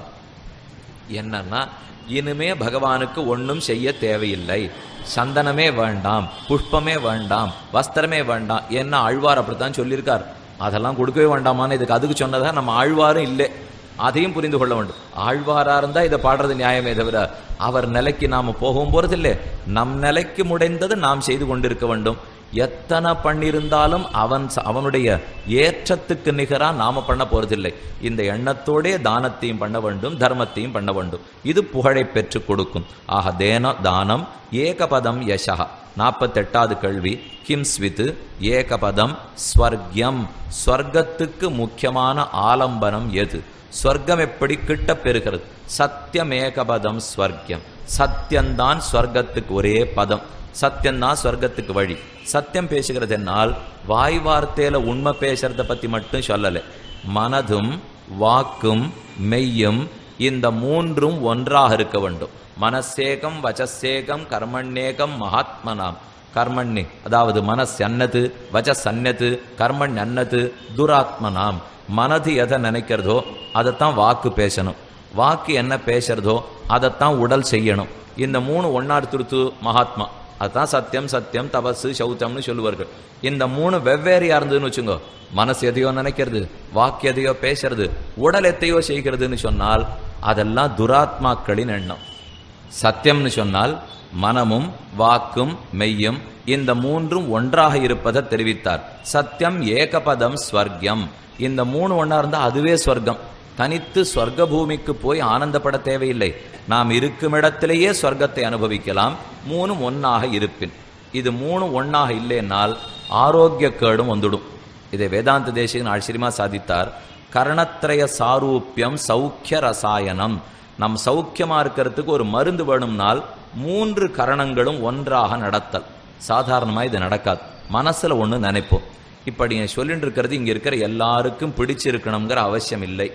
என்னன்னா, இனிமே பகவானுக்கு ஒன்றும் செய்ய தேவையில்லை, சந்தனமே வேண்டாம், புஷ்பமே வேண்டாம், வஸ்திரமே வேண்டாம். என்ன ஆழ்வார் அப்படித்தான் சொல்லியிருக்கார். அதெல்லாம் கொடுக்கவே வேண்டாமான்னு இதுக்கு அதுக்கு சொன்னதா நம்ம ஆழ்வாரும் இல்லை. அதையும் புரிந்து கொள்ள வேண்டும். ஆழ்வாரா இருந்தா இதை பாடுறது நியாயமே தவிர அவர் நிலைக்கு நாம போகவும் போறதில்லை. நம் நிலைக்கு முடைந்தது நாம் செய்து கொண்டிருக்க வேண்டும். எத்தனை பண்ணிருந்தாலும் அவன் அவனுடைய ஏற்றத்துக்கு நிகரா நாம பண்ண போறதில்லை. இந்த எண்ணத்தோடே தானத்தையும் பண்ண வேண்டும், தர்மத்தையும் பண்ண வேண்டும். இது புகழை பெற்று கொடுக்கும். ஆக தேன தானம் ஏகபதம் யசா. நாற்பத்தெட்டாவது கேள்வி, கிம் ஸ்வித் ஏகபதம் ஸ்வர்கியம். ஸ்வர்க்கத்துக்கு முக்கியமான ஆலம்பனம் எது? ஸ்வர்க்கம் எப்படி கிட்ட பெறுகிறது? சத்தியம் ஏகபதம் ஸ்வர்க்கியம். சத்தியம்தான் ஸ்வர்க்கத்துக்கு ஒரே பதம். சத்தியம்தான் ஸ்வர்க்கத்துக்கு வழி. சத்தியம் பேசுகிறது என்னால் வாய் வார்த்தையில உண்மை பேசுறத பத்தி மட்டும் சொல்லலை. மனதும் வாக்கும் மெய்யும் இந்த மூன்றும் ஒன்றாக இருக்க வேண்டும். மனசேகம் வச்சசேகம் கர்மண்யேகம் மகாத்மனாம். கர்மண்ணி அதாவது மனஸ் அன்னது, வச்சஸ் அன்னது, கர்மண் அன்னது, துராத்மனாம். மனது எதை நினைக்கிறதோ அதைத்தான் வாக்கு பேசணும், வாக்கு என்ன பேசுறதோ அதைத்தான் உடல் செய்யணும். இந்த மூணு ஒன்னார் துருத்து மகாத்மா. அதுதான் சத்தியம் சத்தியம் தபசு சௌத்தம்னு சொல்லுவார்கள். இந்த மூணு வெவ்வேறையா இருந்ததுன்னு வச்சுங்க, மனசு எதையோ நினைக்கிறது, வாக்கு எதையோ பேசுறது, உடல் எத்தையோ செய்கிறதுன்னு சொன்னால் அதெல்லாம் துராத்மாக்களின் எண்ணம். சத்தியம்னு சொன்னால் மனமும் வாக்கும் மெய்யும் இந்த மூன்றும் ஒன்றாக இருப்பதை தெரிவித்தார். சத்தியம் ஏகபதம் ஸ்வர்க்கம். இந்த மூணு ஒன்னா இருந்தா அதுவே ஸ்வர்க்கம். தனித்து ஸ்வர்க்க பூமிக்கு போய் ஆனந்தப்பட தேவையில்லை. நாம் இருக்கும் இடத்திலேயே ஸ்வர்க்கத்தை அனுபவிக்கலாம். மூணும் ஒன்னாக இருப்பின். இது மூணு ஒன்னாக இல்லைன்னால் ஆரோக்கிய கேடும் வந்துடும். இதை வேதாந்த தேசிகன் ஆச்சரியமா சாதித்தார். கரணத்ரய சாரூபியம் சௌக்கிய ரசாயனம். நம் சௌக்கியமா இருக்கிறதுக்கு ஒரு மருந்து வேணும்னால் மூன்று கரணங்களும் ஒன்றாக நடத்தல். சாதாரணமா இது நடக்காது. மனசுல ஒண்ணு நினைப்போம். இப்படி சொல்லிட்டு இருக்கிறது இங்க இருக்கிற எல்லாருக்கும் பிடிச்சிருக்கணுங்கிற அவசியம் இல்லை.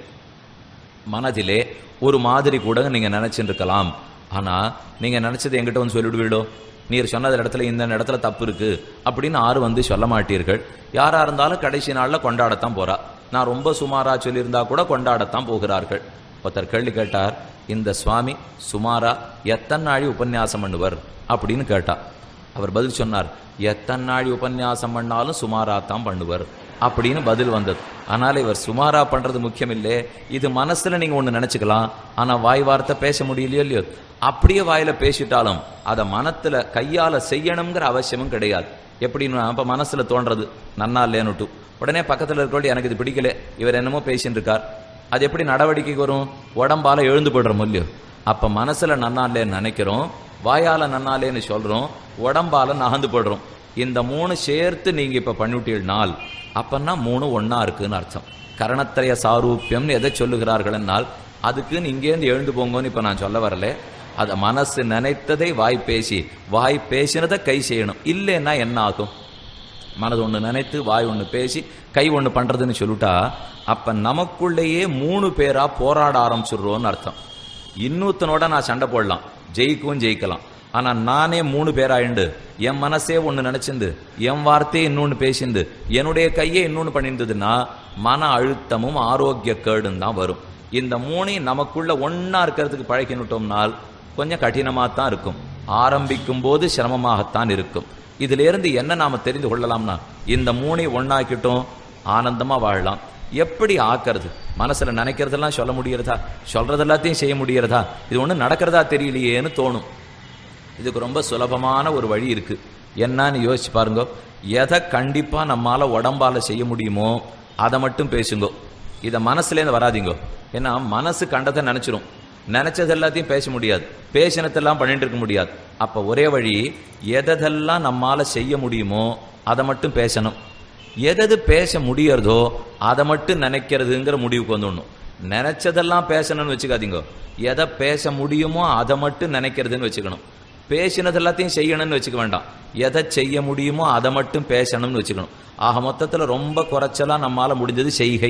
மனதிலே ஒரு மாதிரி கூட நீங்க நினைச்சுட்டு இருக்கலாம். ஆனா நீங்க நினைச்சது எங்கிட்ட வந்து சொல்லிவிடுவீடோ, நீர் சொன்னது இடத்துல இந்த இடத்துல தப்பு இருக்கு அப்படின்னு யாரும் வந்து சொல்ல மாட்டீர்கள். யாரா இருந்தாலும் கடைசி நாள்ல கொண்டாடத்தான் போறா. நான் ரொம்ப சுமாரா சொல்லியிருந்தா கூட கொண்டாடத்தான் போகிறார்கள். ஒருத்தர் கேள்வி கேட்டார், இந்த சுவாமி சுமாரா எத்தனை நாழி உபன்யாசம் பண்ணுவர் அப்படின்னு கேட்டா. அவர் பதில் சொன்னார், எத்தனை நாழி உபன்யாசம் பண்ணாலும் சுமாரா தான் பண்ணுவர் அப்படின்னு பதில் வந்தது. ஆனால் இவர் சுமாரா பண்றது முக்கியம் இல்லை, இது மனசுல நீங்க ஒண்ணு நினைச்சுக்கலாம், ஆனா வாய் வார்த்தை பேச முடியலையோ இல்லையோ. அப்படியே வாயில பேசிட்டாலும் அதை மனத்துல கையால செய்யணுங்கிற அவசியமும் கிடையாது. எப்படின்னு அப்ப மனசுல தோன்றது நன்னா இல்லைன்னுட்டு உடனே பக்கத்துல இருக்கோடி எனக்கு இது பிடிக்கல, இவர் என்னமோ பேசிட்டு இருக்கார், அது எப்படி நடவடிக்கைக்கு வரும்? உடம்பால எழுந்து போடுறோம் இல்லையோ. அப்ப மனசுல நன்னா இல்லைன்னு நினைக்கிறோம், வாயால நன்னா இல்லைன்னு சொல்றோம், உடம்பால நகர்ந்து போடுறோம். இந்த மூணு சேர்த்து நீங்க இப்ப பண்ணிவிட்டீங்கனால் அப்பன்னா மூணு ஒன்னா இருக்குன்னு அர்த்தம். கரணத்திரய சாரூபியம்னு எதை சொல்லுகிறார்கள் என்னால் அதுக்குன்னு இங்கேருந்து எழுந்து போங்கன்னு இப்ப நான் சொல்ல வரல. அத மனசு நினைத்ததை வாய் பேசி, வாய் பேசினதை கை செய்யணும். இல்லைன்னா என்ன ஆகும்? மனது ஒண்ணு நினைத்து வாய் ஒண்ணு பேசி கை ஒண்ணு பண்றதுன்னு சொல்லிட்டா அப்ப நமக்குள்ளேயே மூணு பேரா போராட ஆரம்பிச்சிடுறோம்னு அர்த்தம். இன்னொருத்தனோட நான் சண்டை போடலாம், ஜெயிக்கவும் ஜெயிக்கலாம். ஆனா நானே மூணு பேராயிண்டு என் மனசே ஒண்ணு நினைச்சிருந்து என் வார்த்தையே இன்னொன்னு பேசிந்து என்னுடைய கையே இன்னொன்னு பண்ணியிருந்ததுன்னா மன அழுத்தமும் ஆரோக்கிய கேடும் தான் வரும். இந்த மூணையும் நமக்குள்ள ஒன்னா இருக்கிறதுக்கு பழகினுட்டோம்னால் கொஞ்சம் கடினமா தான் இருக்கும், ஆரம்பிக்கும் போது சிரமமாகத்தான் இருக்கும். இதுல இருந்து என்ன நாம தெரிந்து கொள்ளலாம்னா, இந்த மூணை ஒன்னாக்கிட்டோம் ஆனந்தமா வாழலாம். எப்படி ஆக்கிறது? மனசுல நினைக்கிறதெல்லாம் சொல்ல முடியறதா? சொல்றது எல்லாத்தையும் செய்ய முடியறதா? இது ஒண்ணு நடக்கிறதா தெரியலையேன்னு தோணும். இதுக்கு ரொம்ப சுலபமான ஒரு வழி இருக்கு. என்னன்னு யோசிச்சு பாருங்க. எதை கண்டிப்பா நம்மால உடம்பால செய்ய முடியுமோ அதை மட்டும் பேசுங்க. இதை மனசுலேருந்து வராதிங்க. ஏன்னா மனசு கண்டதை நினைச்சிரும், நினைச்சது எல்லாத்தையும் பேச முடியாது, பேசினதெல்லாம் பண்ணிட்டு இருக்க முடியாது. அப்ப ஒரே வழி, எதெல்லாம் நம்மால செய்ய முடியுமோ அதை மட்டும் பேசணும். எது பேச முடியறதோ அதை மட்டும் நினைக்கிறதுங்கிற முடிவுக்கு வந்துடணும். நினைச்சதெல்லாம் பேசணும்னு வச்சுக்காதீங்க, எதை பேச முடியுமோ அதை மட்டும் நினைக்கிறதுன்னு வச்சுக்கணும். பேசினது எல்லாத்தையும் செய்யணும்னு வச்சுக்க வேண்டாம், எதை செய்ய முடியுமோ அதை மட்டும் பேசணும்னு வச்சுக்கணும். ஆக மொத்தத்துல ரொம்ப குறைச்சலா நம்மால முடிஞ்சது செய்கை.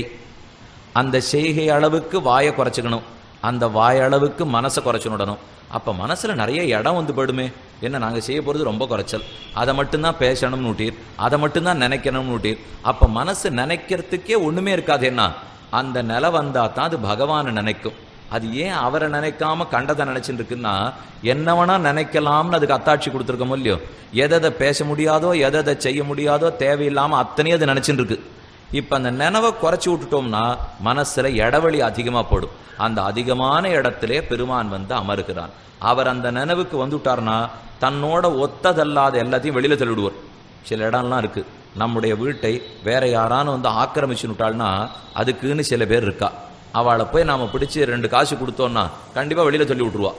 அந்த செய்கை அளவுக்கு வாயை குறைச்சிக்கணும், அந்த வாய் அளவுக்கு மனசை குறைச்சுடணும். அப்ப மனசுல நிறைய இடம் வந்து போயிடுமே. என்ன நாங்க செய்ய போறது ரொம்ப குறைச்சல், அதை மட்டும்தான் பேசணும்னு ஊட்டீர், அதை மட்டும்தான் நினைக்கணும்னு ஊட்டீர். அப்ப மனசு நினைக்கிறதுக்கே ஒண்ணுமே இருக்காது. என்ன அந்த நிலை வந்தா தான் அது பகவானை நினைக்கும். அது ஏன் அவரை நினைக்காம கண்டதை நினைச்சுட்டு இருக்குன்னா, என்னவனா நினைக்கலாம்னு அதுக்கு அத்தாட்சி கொடுத்துருக்கோம் இல்லையோ. எதை பேச முடியாதோ எதை செய்ய முடியாதோ தேவையில்லாம அத்தனையும் அது நினைச்சுட்டு இருக்கு. இப்ப அந்த நினைவை குறைச்சி விட்டுட்டோம்னா மனசுல இடவெளி அதிகமா போடும். அந்த அதிகமான இடத்திலே பெருமான் வந்து அமருகிறான். அவர் அந்த நினைவுக்கு வந்துட்டார்னா தன்னோட ஒத்ததல்லாத எல்லாத்தையும் வெளியில தள்ளிவிடுவார். சில இடம்லாம் இருக்கு, நம்முடைய வீட்டை வேற யாரானு வந்து ஆக்கிரமிச்சு விட்டாள்னா அதுக்குன்னு சில பேர் இருக்கா. அவளை போய் நாம பிடிச்சு ரெண்டு காசு கொடுத்தோம்னா கண்டிப்பா வெளியில சொல்லி விட்டுருவா.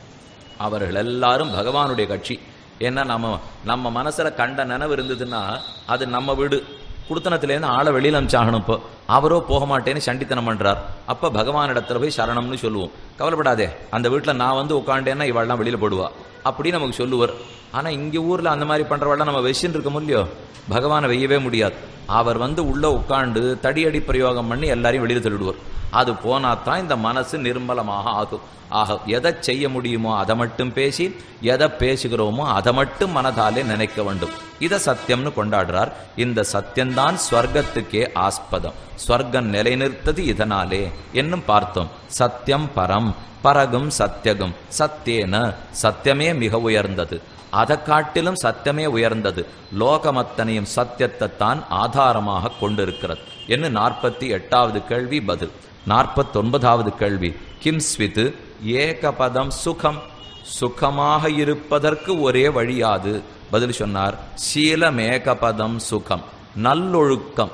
அவர்கள் எல்லாரும் பகவானுடைய கட்சி. ஏன்னா நம்ம நம்ம மனசுல கண்ட நினைவு இருந்ததுன்னா அது நம்ம வீடு, குடுத்தனத்திலேருந்து ஆளை வெளியில அனுப்பிச்சாகணும். இப்போ அவரோ போக மாட்டேன்னு சண்டித்தனம் பண்றார். அப்ப பகவான் இடத்துல போய் சரணம்னு சொல்லுவோம். கவலைப்படாதே, அந்த வீட்டுல நான் வந்து உட்காண்டேன்னா இவள்லாம் வெளியில போடுவா அப்படின்னு நமக்கு சொல்லுவார். ஆனா இங்க ஊர்ல அந்த மாதிரி பண்றவள்லாம் நம்ம வெச்சின்னு இருக்க முடியோ, பகவானை வெய்யவே முடியாது. அவர் வந்து உள்ள உட்காண்டு தடியடி பிரயோகம் பண்ணி எல்லாரையும் வெளியில தள்ளிடுவார். அது போனாத்தான் இந்த மனசு நிர்மலமாக ஆகும். ஆக எதை செய்ய முடியுமோ அதை மட்டும் பேசி, எதை பேசுகிறோமோ அதை மட்டும் மனதாலே நினைக்க வேண்டும். இதை சத்தியம்னு கொண்டாடுறார். இந்த சத்தியம்தான் ஸ்வர்க்கத்துக்கே ஆஸ்பதம். ஸ்வர்க்கம் நிலைநிறுத்தது இதனாலே என்னும் பார்த்தோம். சத்தியம் பரம், பரகும் சத்தியகும், சத்தியேன சத்தியமே மிக உயர்ந்தது, அதை காட்டிலும் சத்தியமே உயர்ந்தது, லோகமத்தனையும் சத்தியத்தை தான் ஆதாரமாக கொண்டிருக்கிறது என்று நாற்பத்தி எட்டாவது கேள்வி பதில். நாற்பத்தி ஒன்பதாவது கேள்வி, கிம் ஸ்வித் ஏகபதம் சுகம், சுகமாக இருப்பதற்கு ஒரே வழியாது. பதில் சொன்னார், சீலமேகபதம் சுகம், நல்லொழுக்கம்,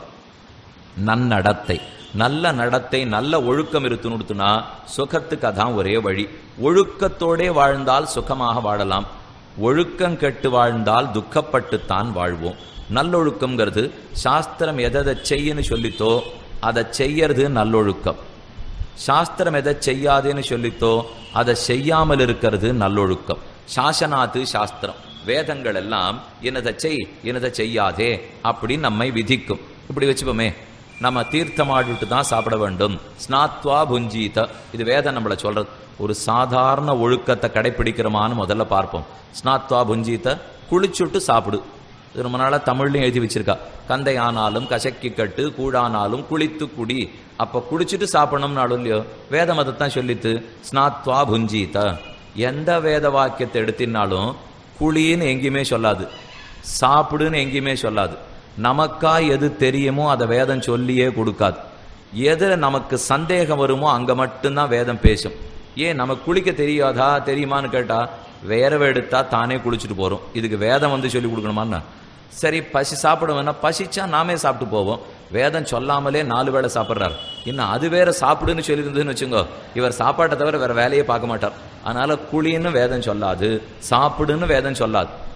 நன்னடத்தை, நல்ல நடத்தை, நல்ல ஒழுக்கம் இருக்குன்னு சுகத்துக்கு அதான் ஒரே வழி. ஒழுக்கத்தோடே வாழ்ந்தால் சுகமாக வாழலாம், ஒழுக்கம் கெட்டு வாழ்ந்தால் துக்கப்பட்டுத்தான் வாழ்வோம். நல்லொழுக்கம்ங்கிறது சாஸ்திரம் எதை செய்யன்னு சொல்லித்தோ அதை செய்யறது நல்லொழுக்கம். சாஸ்திரம் எதை செய்யாதேன்னு சொல்லித்தோ அதை செய்யாமல் இருக்கிறது நல்லொழுக்கம். சாசனாத்து சாஸ்திரம், வேதங்கள் எல்லாம் என்னதை செய் என்னதை செய்யாதே அப்படின்னு நம்மை விதிக்கும். இப்படி வச்சுப்போமே, நம்ம தீர்த்தமாடிட்டு தான் சாப்பிட வேண்டும், ஸ்நாத்வா புஞ்சீத, இது வேதம் நம்மளை சொல்றது. ஒரு சாதாரண ஒழுக்கத்தை கடைபிடிக்கிறோமான்னு முதல்ல பார்ப்போம். ஸ்நாத்வா புஞ்சீத, குளிச்சுட்டு சாப்பிடு. இது ரொம்ப நாளாக தமிழ்லையும் எழுதி வச்சிருக்கா. கந்தை ஆனாலும் கசக்கி கட்டு கூழானாலும் குளித்து குடி. அப்போ குடிச்சிட்டு சாப்பிடணும்னாலும் இல்லையோ வேதம் அதைத்தான் சொல்லித்து. ஸ்நாத்வா புஞ்சீத. எந்த வேத வாக்கியத்தை எடுத்தினாலும் குழின்னு எங்கேயுமே சொல்லாது, சாப்பிடுன்னு எங்கேயுமே சொல்லாது. நமக்கா எது தெரியுமோ அதை வேதம் சொல்லியே கொடுக்காது. எது நமக்கு சந்தேகம் வருமோ அங்கே மட்டும்தான் வேதம் பேசும். ஏன் நமக்கு குளிக்க தெரியாதா தெரியுமான்னு கேட்டா வேறவை எடுத்தா தானே குளிச்சுட்டு போறோம். இதுக்கு வேதம் வந்து சொல்லி கொடுக்கணுமான்னா? சரி, பசி சாப்பிட வேணா, பசிச்சா நாமே சாப்பிட்டு போவோம். வேதம் சொல்லாமலே நாலு வேளை சாப்பிட்றாரு. இன்னும் அது வேற சாப்பிடுன்னு சொல்லியிருந்ததுன்னு வச்சுங்கோ, இவர் சாப்பாட்டை தவிர வேற வேலையே பார்க்க மாட்டார். அதனால குளின்னு வேதம் சொல்லாது, சாப்பிடுன்னு வேதம் சொல்லாது.